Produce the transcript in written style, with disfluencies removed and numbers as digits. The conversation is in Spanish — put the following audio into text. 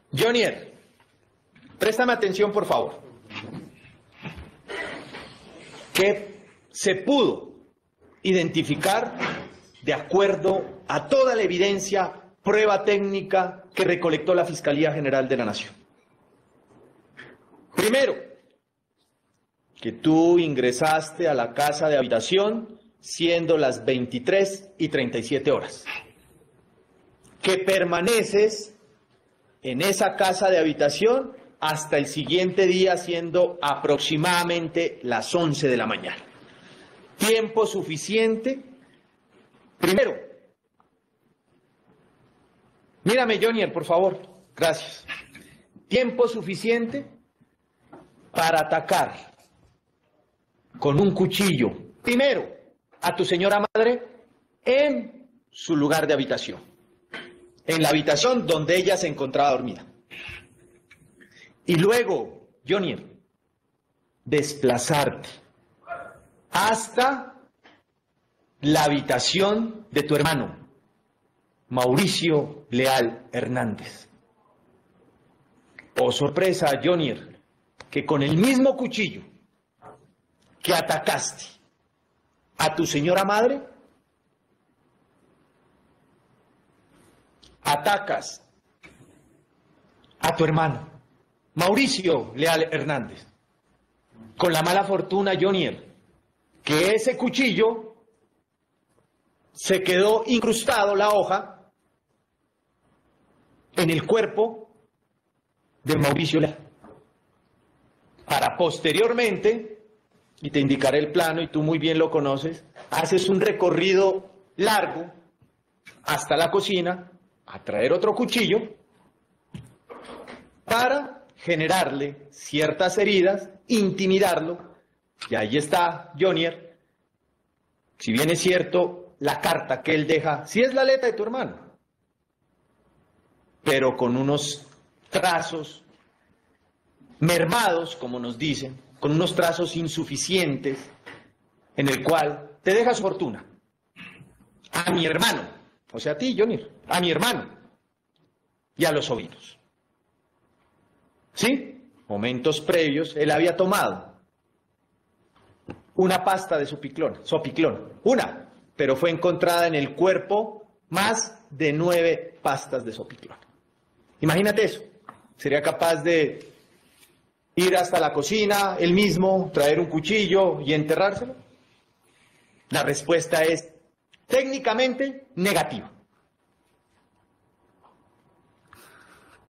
Jonier, préstame atención, por favor. Que se pudo identificar, de acuerdo a toda la evidencia, prueba técnica que recolectó la Fiscalía General de la Nación. Primero, que tú ingresaste a la casa de habitación siendo las 23:37 horas. Que permaneces en esa casa de habitación hasta el siguiente día, siendo aproximadamente las 11 de la mañana. Tiempo suficiente. Primero, mírame, Jonier, por favor. Gracias. Tiempo suficiente para atacar con un cuchillo, primero, a tu señora madre en su lugar de habitación, en la habitación donde ella se encontraba dormida. Y luego, Jonier, desplazarte hasta la habitación de tu hermano, Mauricio Leal Hernández. Oh, sorpresa, Jonier, que con el mismo cuchillo que atacaste a tu señora madre, atacas a tu hermano, Mauricio Leal Hernández, con la mala fortuna, Jonier, que ese cuchillo se quedó incrustado, la hoja, en el cuerpo de Mauricio Leal, para posteriormente, y te indicaré el plano, y tú muy bien lo conoces, haces un recorrido largo hasta la cocina, a traer otro cuchillo, para generarle ciertas heridas, intimidarlo, y ahí está, Jonier, si bien es cierto, la carta que él deja, sí es la letra de tu hermano, pero con unos trazos mermados, como nos dicen, con unos trazos insuficientes, en el cual te deja su fortuna. A mi hermano, o sea, a ti, Jonier, a mi hermano y a los sobrinos. ¿Sí? Momentos previos, él había tomado una pasta de Sopiclón, una, pero fue encontrada en el cuerpo más de 9 pastas de Sopiclón. Imagínate eso, sería capaz de ir hasta la cocina, él mismo, traer un cuchillo y enterrárselo. La respuesta es técnicamente negativa.